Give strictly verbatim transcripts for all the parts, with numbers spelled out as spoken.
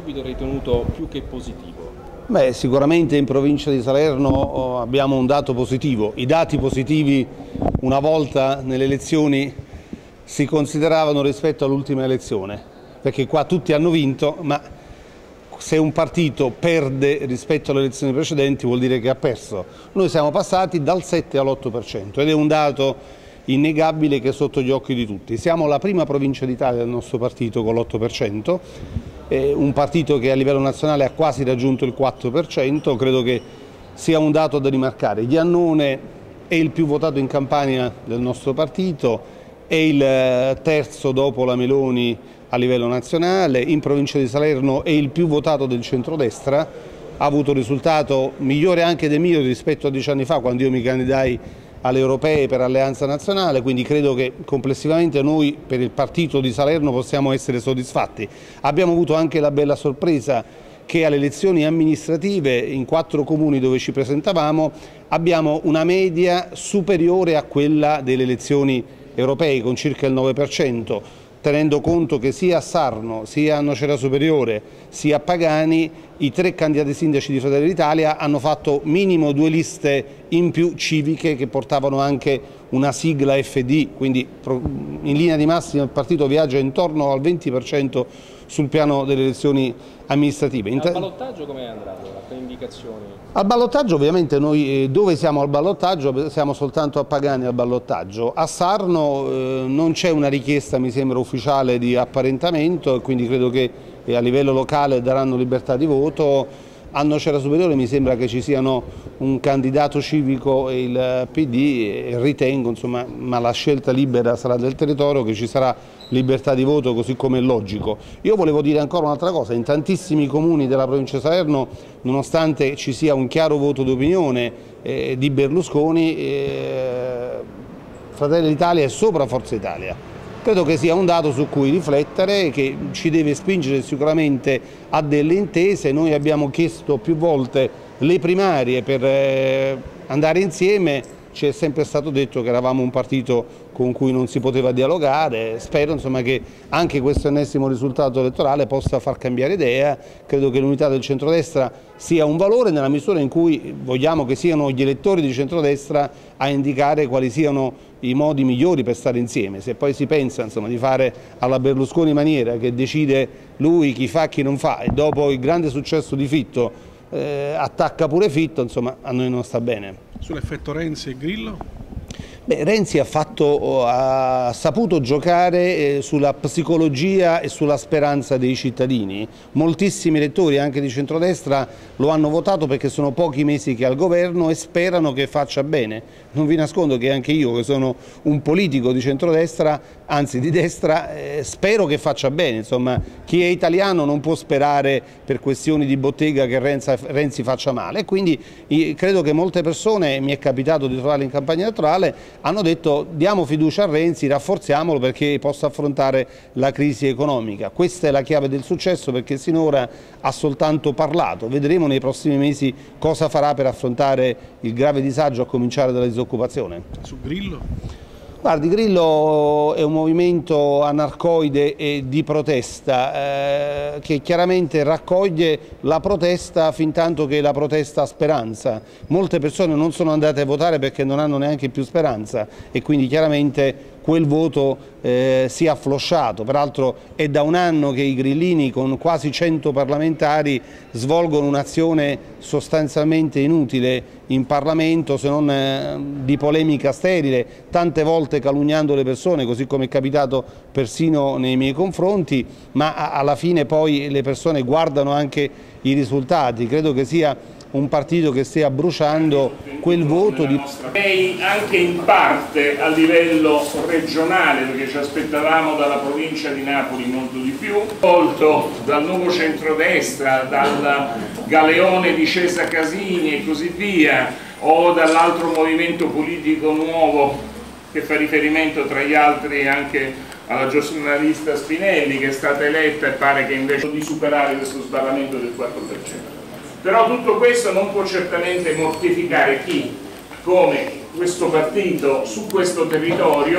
subito ritenuto più che positivo? Beh, sicuramente in provincia di Salerno abbiamo un dato positivo. I dati positivi una volta nelle elezioni si consideravano rispetto all'ultima elezione, perché qua tutti hanno vinto, ma se un partito perde rispetto alle elezioni precedenti vuol dire che ha perso. Noi siamo passati dal sette all'otto per cento ed è un dato innegabile che è sotto gli occhi di tutti. Siamo la prima provincia d'Italia del nostro partito con l'otto per cento, eh, un partito che a livello nazionale ha quasi raggiunto il quattro per cento, credo che sia un dato da rimarcare. Iannone è il più votato in Campania del nostro partito, è il terzo dopo la Meloni a livello nazionale, in provincia di Salerno è il più votato del centrodestra, ha avuto un risultato migliore anche del mio rispetto a dieci anni fa quando io mi candidai alle europee per Alleanza Nazionale, quindi credo che complessivamente noi per il partito di Salerno possiamo essere soddisfatti. Abbiamo avuto anche la bella sorpresa che alle elezioni amministrative in quattro comuni dove ci presentavamo abbiamo una media superiore a quella delle elezioni europee con circa il nove per cento. Tenendo conto che sia a Sarno, sia a Nocera Superiore, sia a Pagani, i tre candidati sindaci di Fratelli d'Italia hanno fatto minimo due liste in più civiche che portavano anche una sigla F D, quindi in linea di massima il partito viaggia intorno al venti per cento sul piano delle elezioni amministrative. Al ballottaggio come è andato? Per indicazioni? Al ballottaggio ovviamente noi dove siamo al ballottaggio siamo soltanto a Pagani al ballottaggio. A Sarno eh, non c'è una richiesta mi sembra ufficiale di apparentamento e quindi credo che eh, a livello locale daranno libertà di voto. A Nocera Superiore mi sembra che ci siano un candidato civico e il P D e ritengo, insomma, ma la scelta libera sarà del territorio, che ci sarà libertà di voto così come è logico. Io volevo dire ancora un'altra cosa, in tantissimi comuni della provincia di Salerno, nonostante ci sia un chiaro voto d'opinione eh, di Berlusconi, eh, Fratelli d'Italia è sopra Forza Italia. Credo che sia un dato su cui riflettere, che ci deve spingere sicuramente a delle intese. Noi abbiamo chiesto più volte le primarie per eh, andare insieme, ci è sempre stato detto che eravamo un partito con cui non si poteva dialogare. Spero insomma, che anche questo ennesimo risultato elettorale possa far cambiare idea. Credo che l'unità del centrodestra sia un valore nella misura in cui vogliamo che siano gli elettori di centrodestra a indicare quali siano i modi migliori per stare insieme. Se poi si pensa insomma, di fare alla Berlusconi maniera, che decide lui chi fa e chi non fa, e dopo il grande successo di Fitto eh, attacca pure Fitto, insomma a noi non sta bene. Sull'effetto Renzi e Grillo? Beh, Renzi ha, fatto, ha saputo giocare eh, sulla psicologia e sulla speranza dei cittadini. Moltissimi elettori anche di centrodestra lo hanno votato perché sono pochi mesi che è al governo e sperano che faccia bene. Non vi nascondo che anche io, che sono un politico di centrodestra, anzi di destra, eh, spero che faccia bene. Insomma, chi è italiano non può sperare per questioni di bottega che Renzi, Renzi faccia male. E quindi io, credo che molte persone, mi è capitato di trovarle in campagna elettorale, hanno detto diamo fiducia a Renzi, rafforziamolo perché possa affrontare la crisi economica. Questa è la chiave del successo perché sinora ha soltanto parlato. Vedremo nei prossimi mesi cosa farà per affrontare il grave disagio a cominciare dalla disoccupazione. Su Grillo? Guardi, Grillo è un movimento anarcoide e di protesta eh, che chiaramente raccoglie la protesta fin tanto che la protesta ha speranza. Molte persone non sono andate a votare perché non hanno neanche più speranza e quindi chiaramente quel voto eh, si è afflosciato. Peraltro è da un anno che i grillini con quasi cento parlamentari svolgono un'azione sostanzialmente inutile in Parlamento, se non eh, di polemica sterile, tante volte calunniando le persone, così come è capitato persino nei miei confronti, ma alla fine poi le persone guardano anche i risultati. Credo che sia un partito che stia bruciando quel voto di... Anche in parte a livello regionale, perché ci aspettavamo dalla provincia di Napoli molto di più, volto dal nuovo centrodestra, dal Galeone di Cesa Casini e così via, o dall'altro movimento politico nuovo che fa riferimento tra gli altri anche alla giornalista Spinelli, che è stata eletta e pare che invece di superare questo sbarramento del quattro per cento. Però tutto questo non può certamente mortificare chi, come questo partito su questo territorio,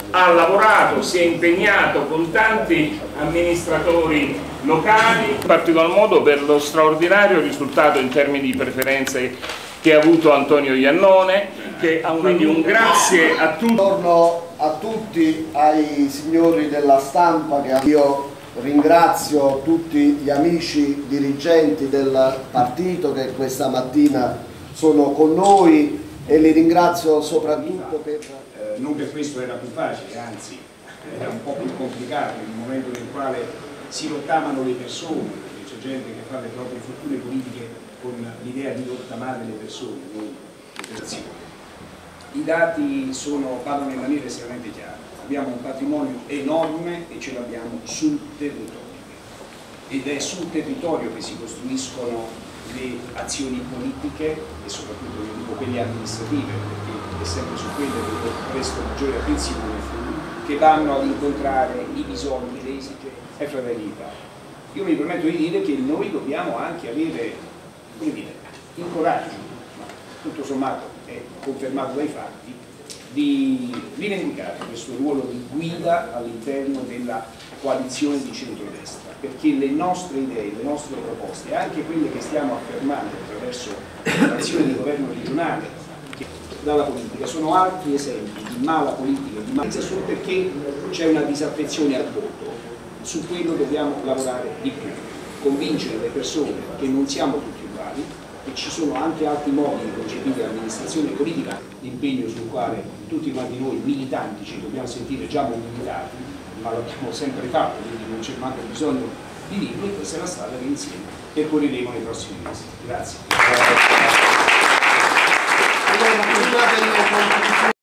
ha lavorato, si è impegnato con tanti amministratori locali, in particolar modo per lo straordinario risultato in termini di preferenze che ha avuto Antonio Iannone, che ha quindi un grazie a tutti. Buongiorno a tutti, ai signori della stampa, che io ringrazio tutti gli amici dirigenti del partito che questa mattina sono con noi e li ringrazio soprattutto per... Eh, non per questo era più facile, anzi era un po' più complicato nel momento nel quale si rottavano le persone, perché c'è gente che fa le proprie fortune politiche con l'idea di rottamare le persone, non le persone. I dati sono, parlano in maniera estremamente chiara. Abbiamo un patrimonio enorme e ce l'abbiamo sul territorio. Ed è sul territorio che si costruiscono le azioni politiche e soprattutto io dico quelle amministrative, perché è sempre su quelle che presto maggiore attenzione, che vanno ad incontrare i bisogni, le esigenze e fratelli. Io mi permetto di dire che noi dobbiamo anche avere, come dire, il coraggio, ma tutto sommato è confermato dai fatti, di rivendicare questo ruolo di guida all'interno della coalizione di centrodestra, perché le nostre idee, le nostre proposte, anche quelle che stiamo affermando attraverso l'azione di governo regionale dalla politica, sono altri esempi di mala politica, di mala solo perché c'è una disaffezione al voto. Su quello dobbiamo lavorare di più, convincere le persone che non siamo tutti uguali, e ci sono anche altri modi di concepire l'amministrazione politica, l'impegno sul quale tutti quanti noi militanti ci dobbiamo sentire già mobilitati, ma l'abbiamo sempre fatto, quindi non c'è manco bisogno di dirlo, e questa è la strada che insieme percorreremo nei prossimi mesi. Grazie.